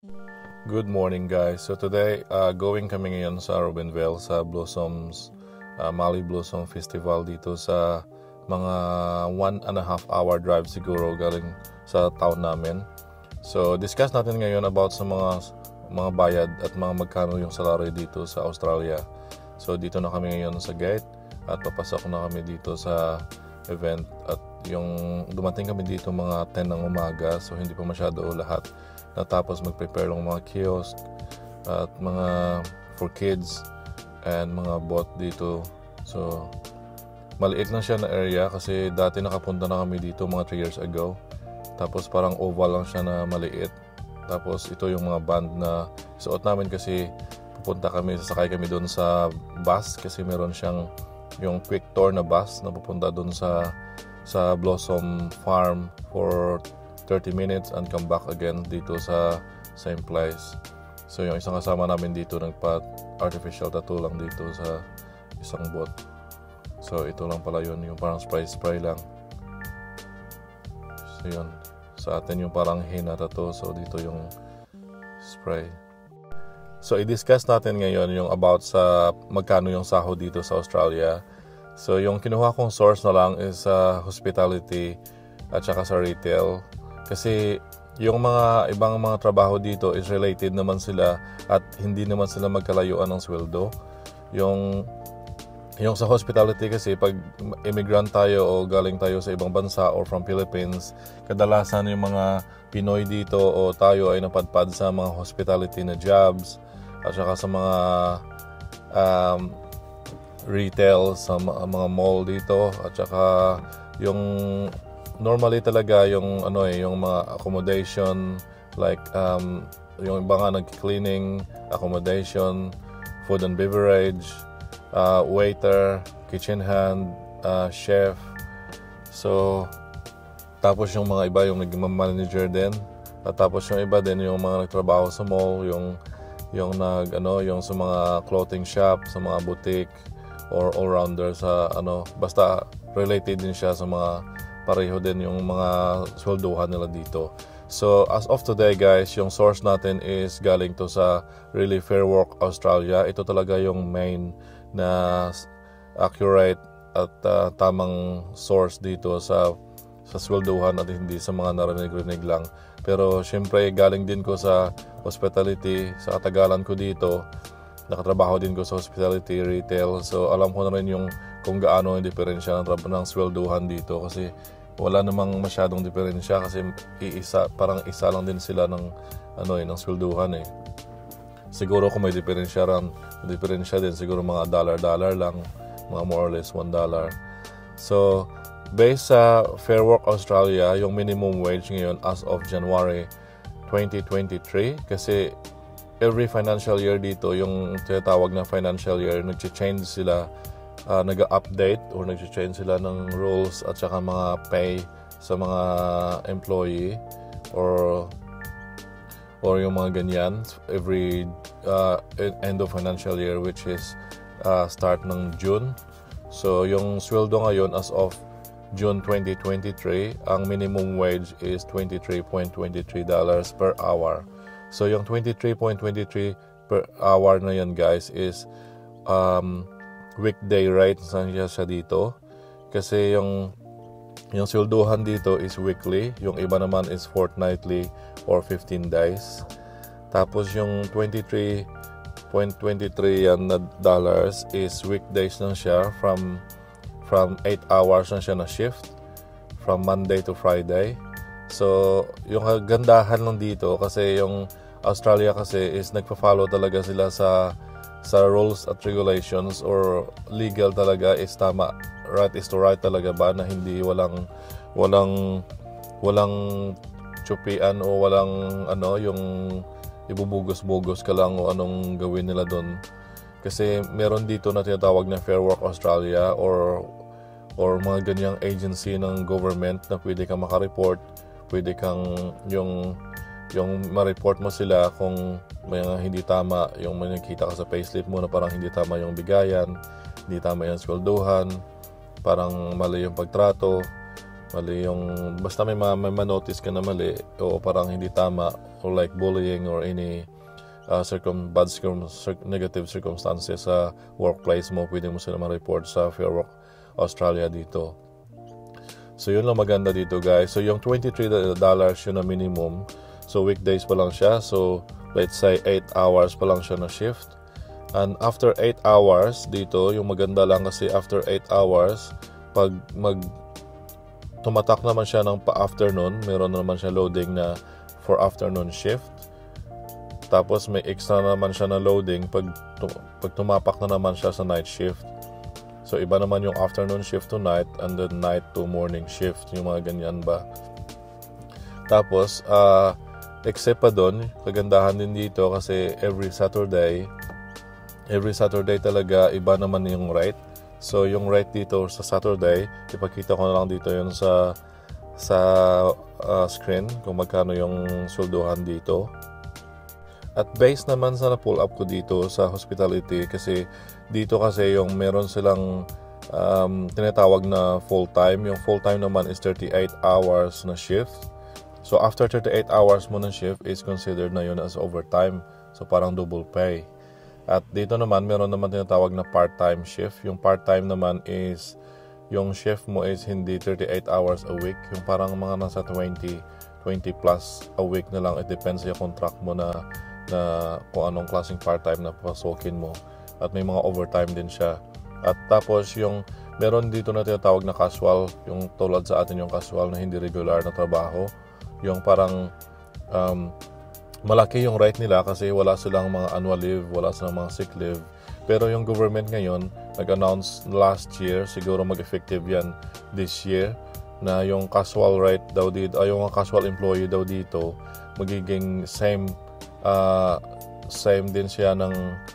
Good morning guys. So today, going kami ngayon sa Robinville sa Blossoms, Mali Blossom Festival dito sa mga 1.5 hour drive siguro galing sa town namin. So discuss natin ngayon about sa mga bayad at mga magkano yung salary dito sa Australia. So dito na kami ngayon sa gate at papasok na kami dito sa event at yung dumating kami dito mga 10 ng umaga, so hindi pa masyado lahat natapos mag-prepare ng mga kiosk at mga for kids and mga bot dito. So maliit lang siya na area kasi dati nakapunta na kami dito mga 3 years ago, tapos parang oval lang siya na maliit. Tapos ito yung mga band na suot namin kasi pupunta kami, sasakay kami doon sa bus kasi meron siyang yung quick tour na bus na pupunta doon sa Blossom Farm for 30 minutes and come back again dito sa same place. So yung isang kasama namin dito nagpa-artificial tattoo lang dito sa isang bot. So ito lang pala yun, yung parang spray lang. So yun, sa atin yung parang henna tattoo, so dito yung spray. So i-discuss natin ngayon yung about sa magkano yung sahod dito sa Australia. So yung kinuha kong source na lang is hospitality at saka sa retail. Kasi yung mga ibang mga trabaho dito is related naman sila at hindi naman sila magkalayuan ng sweldo. Yung sa hospitality kasi pag immigrant tayo o galing tayo sa ibang bansa or from Philippines, kadalasan yung mga Pinoy dito o tayo ay napadpad sa mga hospitality na jobs at saka sa mga retail, sa mga mall dito at saka yung normally talaga yung yung mga accommodation like yung iba nga nag-cleaning, accommodation, food and beverage, waiter, kitchen hand, chef. So tapos yung mga iba yung nag-manager din. At tapos yung iba din yung mga nagtrabaho sa mall, yung yung sa mga clothing shop, sa mga boutique or all-rounder sa basta related din siya sa mga pareho din yung mga sweldohan nila dito. So as of today guys, yung source natin is galing to sa Really Fair Work Australia. Ito talaga yung main na accurate at tamang source dito sa sweldohan at hindi sa mga narinig-rinig lang. Pero syempre galing din ko sa hospitality, sa katagalan ko dito. Nakatrabaho din ko sa hospitality, retail. So alam ko na rin yung kung gaano yung diferensya ng sweldohan dito kasi wala namang masyadong diferensya kasi parang isa lang din sila ng ng sweldohan eh. Siguro kung may diferensya din siguro mga dollar lang, mga more or less $1. So based sa Fair Work Australia, yung minimum wage ngayon as of January 2023, kasi every financial year dito, yung tinatawag na financial year, nag-change sila, nag-update or nag-change sila ng rules at saka mga pay sa mga employee or yung mga ganyan every end of financial year, which is start ng June. So yung sweldo ngayon as of June 2023, ang minimum wage is $23.23 per hour. So yung 23.23 per hour na yan guys is weekday rate saan siya dito. Kasi yung sweldohan dito is weekly, yung iba naman is fortnightly or 15 days. Tapos yung 23.23 yan na dollars is weekdays lang siya, from 8 hours na siya na shift from Monday to Friday. So yung gandahan lang dito kasi yung Australia kasi is nagpa-follow talaga sila sa rules at regulations, or legal talaga is tama, right is to right talaga ba, na hindi walang tsupian o walang yung ibubugos-bugos ka lang o anong gawin nila doon. Kasi meron dito na tinatawag na Fair Work Australia or mga ganyang agency ng government na pwede kang makareport, pwede kang yung ma-report mo sila kung may hindi tama, yung may nakita ka sa payslip mo na parang hindi tama yung bigayan, hindi tama yung swelduhan, parang mali yung pagtrato, Mali yung, basta may ma-notice ka na mali o parang hindi tama or like bullying or any negative circumstances sa workplace mo, pwede mo sila ma-report sa Fair Work Australia dito. So yun lang maganda dito guys. So yung $23 yun na minimum. So weekdays pa lang siya. So let's say 8 hours pa lang siya na shift. And after 8 hours dito, yung maganda lang kasi after 8 hours, pag tumatak naman siya ng pa-afternoon, meron naman siya loading na for afternoon shift. Tapos may extra naman siya na loading pag tumapak na naman siya sa night shift. So iba naman yung afternoon shift to night and then night to morning shift, yung mga ganyan ba. Tapos except pa doon, kagandahan din dito kasi every Saturday talaga iba naman yung rate. So yung rate dito sa Saturday, ipakita ko na lang dito yun sa screen kung magkano yung sulduhan dito. At based naman sa na-pull up ko dito sa hospitality, kasi dito kasi yung meron silang tinatawag na full-time. Yung full-time naman is 38 hours na shift. So after 38 hours mo ng shift is considered na yun as overtime. So parang double pay. At dito naman meron naman tinatawag na part-time shift. Yung part-time naman is yung shift mo is hindi 38 hours a week. Yung parang mga nasa 20 plus a week na lang. It depends sa contract mo na kung anong klaseng part-time na pasokin mo. At may mga overtime din siya. At tapos yung meron dito na tinatawag na casual, yung tulad sa atin yung casual na hindi regular na trabaho. Yung parang malaki yung rate nila kasi wala silang mga annual leave, wala silang mga sick leave. Pero yung government ngayon nag-announce last year, siguro mag-effective yan this year, na yung casual rate daw dito, yung casual employee daw dito magiging same din siya ng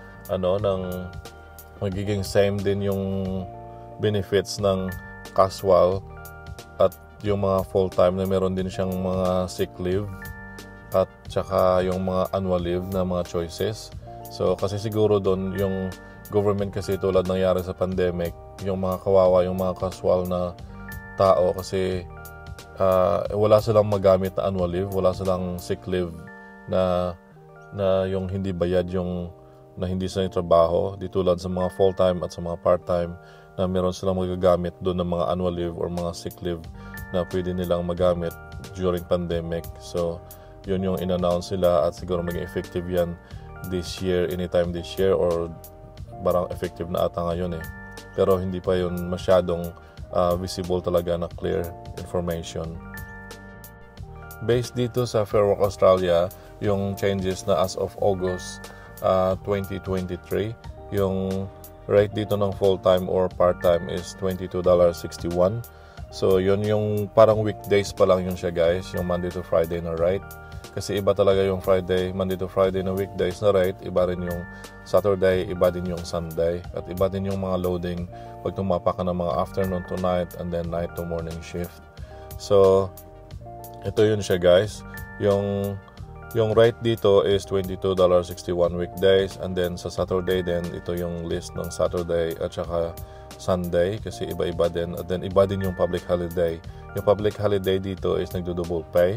magiging same din yung benefits ng casual at yung mga full-time na meron din siyang mga sick leave at saka yung mga annual leave na mga choices. So kasi siguro doon yung government kasi tulad nangyari sa pandemic, yung mga kawawa, yung mga casual na tao kasi wala silang magamit na annual leave, wala silang sick leave na yung hindi bayad, yung na hindi sila trabaho, di tulad sa mga full-time at sa mga part-time na meron silang magagamit doon ng mga annual leave or mga sick leave na pwede nilang magamit during pandemic. So yun yung in-announce sila at siguro maging effective yan this year, anytime this year, or parang effective na ata ngayon pero hindi pa yun masyadong visible talaga na clear information. Based dito sa Fair Work Australia, yung changes na as of August 2023, yung rate dito ng full-time or part-time is $22.61. So yun yung parang weekdays pa lang yun siya guys, yung Monday to Friday na rate. Kasi iba talaga yung Monday to Friday na weekdays na rate, iba rin yung Saturday, iba din yung Sunday, at iba din yung mga loading pag tumapak ka ng mga afternoon to night and then night to morning shift. So ito yun siya guys, yung rate dito is $22.61 weekdays, and then sa Saturday din, ito yung list ng Saturday at saka Sunday kasi iba-iba din, at then iba din yung public holiday. Yung public holiday dito is nagdo-double pay.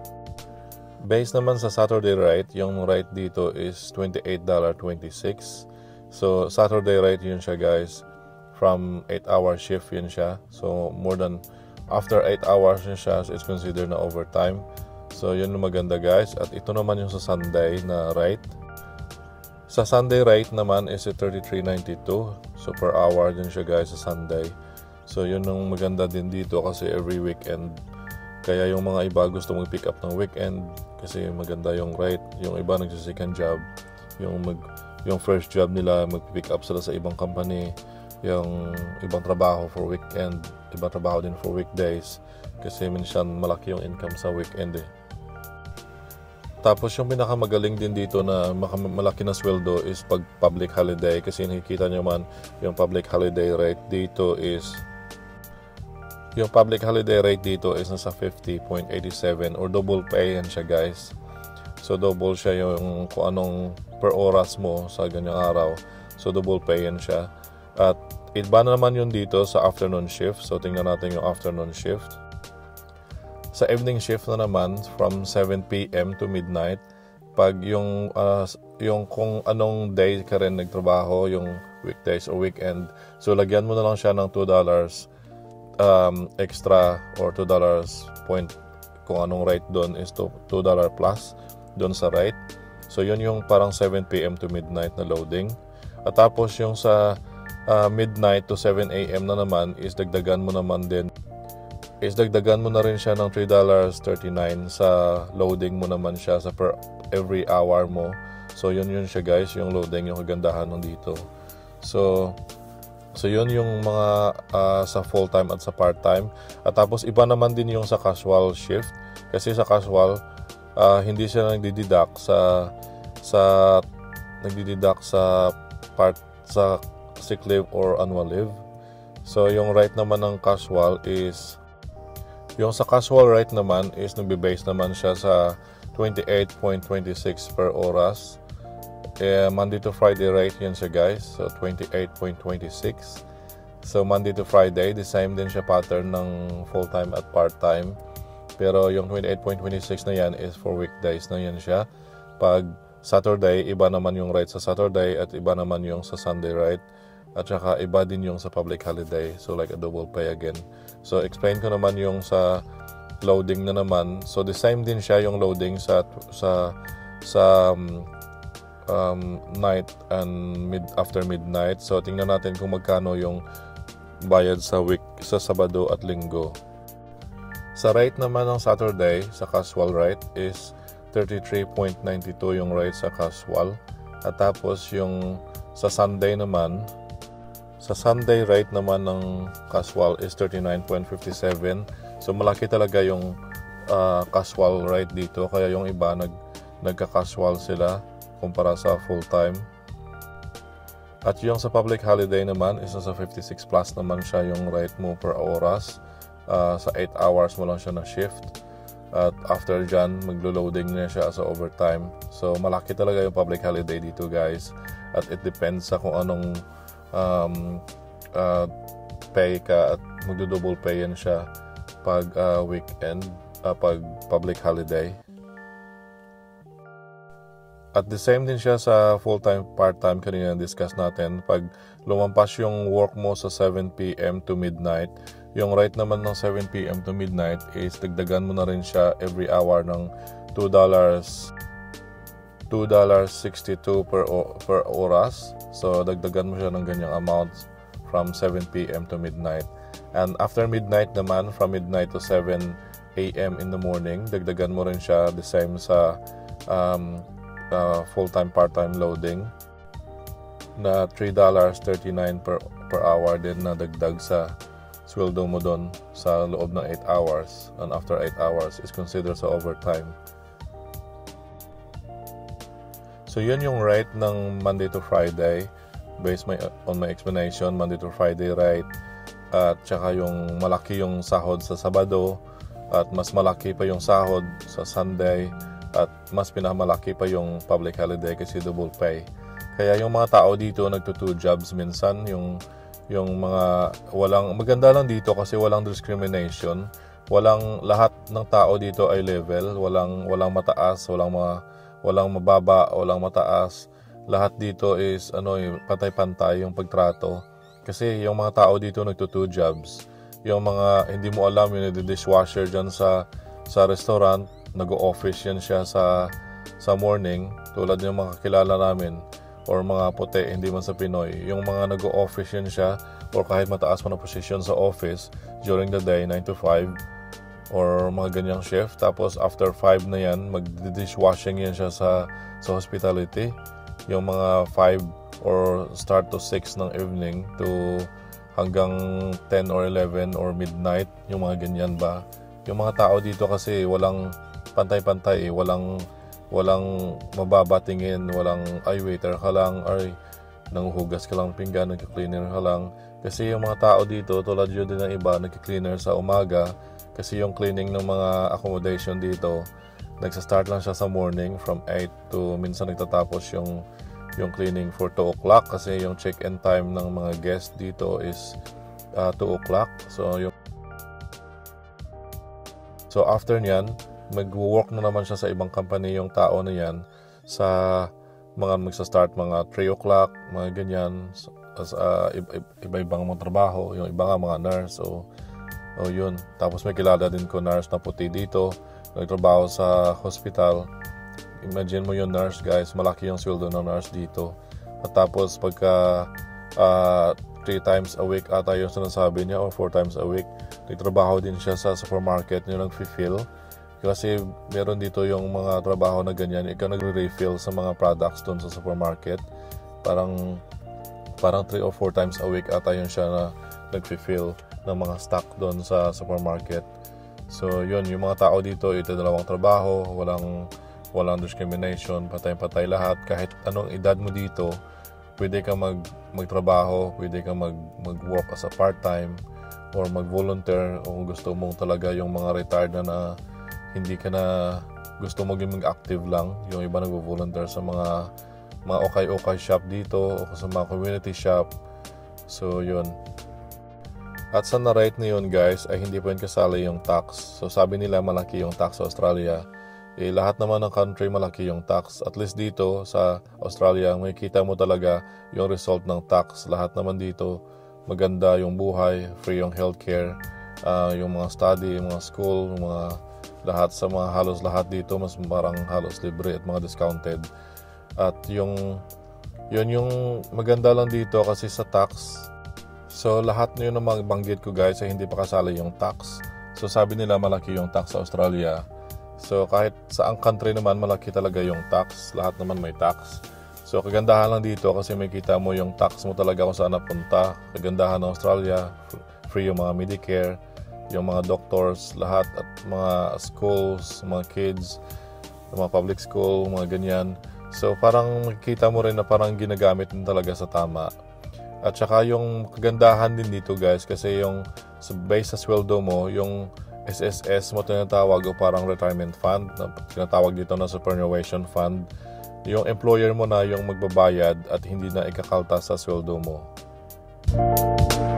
Based naman sa Saturday rate, yung rate dito is $28.26. So Saturday rate yun siya guys, from 8-hour shift yun siya. So more than after 8 hours yun siya, so it's considered na overtime. So yun yung maganda guys. At ito naman yung sa Sunday na rate. Sa Sunday rate naman is $33.92. So per hour din siya guys sa Sunday. So yun yung maganda din dito kasi every weekend. Kaya yung mga iba gusto mag-pick up ng weekend kasi maganda yung rate. Yung iba nagsa-second job. Yung first job nila mag-pick up sila sa ibang company. Yung ibang trabaho for weekend, ibang trabaho din for weekdays. Kasi minsan malaki yung income sa weekend Tapos yung pinakamagaling din dito na malaki na sweldo is pag public holiday, kasi nakikita nyo man yung public holiday rate dito is nasa 50.87 or double pay yan siya guys. So double siya yung kung anong per oras mo sa ganyang araw. So double pay yan siya. At iba na naman yun dito sa afternoon shift. So tingnan natin yung afternoon shift. Sa evening shift na naman, from 7 p.m. to midnight, pag yung kung anong day ka rin nagtrabaho, yung weekdays or weekend, so lagyan mo na lang siya ng $2 extra or $2 point, kung anong rate doon is $2 plus doon sa rate. So yun yung parang 7 p.m. to midnight na loading. At tapos yung sa midnight to 7 a.m. na naman is dagdagan mo na rin siya ng $3.39 sa loading mo naman siya sa per every hour mo. So yun siya guys, yung loading, yung kagandahan ng dito. So yun yung mga sa full-time at sa part-time. At tapos iba naman din yung sa casual shift. Kasi sa casual, hindi siya nagdideduct sa sick leave or annual leave. So yung rate naman ng casual is, yung sa casual rate naman is nagbe-base naman siya sa 28.26 per oras. Monday to Friday rate yan siya guys, so 28.26. So Monday to Friday, the same din siya pattern ng full-time at part-time. Pero yung 28.26 na yan is for weekdays na yan siya. Pag Saturday, iba naman yung rate sa Saturday at iba naman yung sa Sunday rate. At saka iba din yung sa public holiday, so like a double pay again. So explain ko naman yung sa loading na naman. So the same din siya yung loading sa night and after midnight. So tingnan natin kung magkano yung bayad sa Sabado at Linggo. Sa rate naman ng Saturday, sa casual rate is 33.92 yung rate sa casual. At tapos yung sa Sunday naman, sa Sunday rate naman ng casual is 39.57. So malaki talaga yung casual rate dito, kaya yung iba nagka-casual sila kumpara sa full-time. At yung sa public holiday naman is nasa 56 plus naman siya yung rate mo per oras. Sa 8 hours mo lang siya na shift. At after dyan, maglo-loading na siya sa overtime. So malaki talaga yung public holiday dito guys. At it depends sa kung anong pay ka, at magdo-double pay yan siya pag weekend, pag public holiday. At the same din siya sa full-time, part-time kanina discuss natin. Pag lumampas yung work mo sa 7 p.m. to midnight, yung rate naman ng 7 p.m. to midnight is dagdagan mo na rin siya every hour ng $2.62 per oras. So dagdagan mo siya ng ganyang amount from 7 p.m. to midnight. And after midnight naman, from midnight to 7 a.m. in the morning, dagdagan mo rin siya the same sa full-time, part-time loading na $3.39 per hour din na dagdag sa sweldo mo doon sa loob ng 8 hours. And after 8 hours is considered sa overtime. So yun yung rate ng Monday to Friday based on my explanation. Monday to Friday rate, at saka yung malaki yung sahod sa Sabado, at mas malaki pa yung sahod sa Sunday, at mas pinamalaki pa yung public holiday kasi double pay. Kaya yung mga tao dito nagto-two jobs minsan. Yung mga maganda lang dito kasi walang discrimination. Lahat ng tao dito ay level. Walang mataas, walang mababa, walang mataas. Lahat dito is pantay-pantay yung pagtrato. Kasi yung mga tao dito nagto-two jobs. Yung mga hindi mo alam, yung dishwasher dyan sa restaurant, nag-o-office yan siya sa morning, tulad ng mga kakilala namin or mga puti, hindi man sa Pinoy. Yung mga nag-o-office yan siya, or kahit mataas pa na position sa office during the day, 9 to 5 or mga ganyang shift. Tapos after 5 na yan, mag-dishwashing yan siya sa hospitality. Yung mga 5 or start to 6 ng evening to hanggang 10 or 11 or midnight, yung mga ganyan ba. Yung mga tao dito kasi walang pantay-pantay, walang mababa tingin, walang waiter ka lang, ay nanghuhugas ka lang pinggan, nagka-cleaner ka lang. Kasi yung mga tao dito, tulad yun din ng iba, nagka-cleaner sa umaga. Kasi yung cleaning ng mga accommodation dito, nagsa-start lang siya sa morning from 8 to minsan nagtatapos yung cleaning for 2 o'clock kasi yung check-in time ng mga guests dito is 2 o'clock. So after niyan, mag-work na naman siya sa ibang company yung tao na yan sa mga magsa-start mga 3 o'clock, mga ganyan, iba-ibang mga trabaho, yung iba nga mga nurse, o yun. Tapos may kilala din ko nurse na puti dito, nagtrabaho sa hospital. Imagine mo yung nurse, guys, malaki yung sweldo ng nurse dito. At tapos pagka 3 times a week ata yung sinasabi niya, or 4 times a week, nagtrabaho din siya sa supermarket, yung nag-fill. Kasi meron dito yung mga trabaho na ganyan, ikaw nagre-refill sa mga products doon sa supermarket. Parang 3 or 4 times a week ata yun siya na nag-fill ng mga stock doon sa supermarket. So yun, yung mga tao dito, ito dalawang trabaho, walang discrimination, patay-patay lahat. Kahit anong edad mo dito, pwede ka magtrabaho, pwede ka mag-work as a part-time or mag-volunteer, o kung gusto mong talaga yung mga retired na hindi ka na gusto mo mag-active lang. Yung iba nag-volunteer sa mga okay shop dito o sa mga community shop. So yun. At sa na-rate na yun, guys, ay hindi pa yun kasali yung tax. So sabi nila malaki yung tax sa Australia. Lahat naman ng country malaki yung tax. At least dito sa Australia, may kita mo talaga yung result ng tax. Lahat naman dito maganda yung buhay, free yung healthcare, yung mga study, yung mga school, yung mga halos lahat dito mas parang halos libre at mga discounted. At yun yung maganda lang dito kasi sa tax. So lahat na yun na mabanggit ko, guys, ay hindi pa kasali yung tax. So sabi nila malaki yung tax sa Australia. So kahit saang country naman malaki talaga yung tax, lahat naman may tax. So kagandahan lang dito kasi may kita mo yung tax mo talaga kung saan napunta. Kagandahan ng Australia, free yung mga Medicare, yung mga doctors, lahat, at mga schools, mga kids, mga public school, mga ganyan. So parang makikita mo rin na parang ginagamit din talaga sa tama. At saka yung kagandahan din dito, guys, kasi yung base sa sweldo mo, yung SSS mo tinatawag, o parang retirement fund, na tinatawag dito na superannuation fund, yung employer mo na yung magbabayad at hindi na ikakalta sa sweldo mo.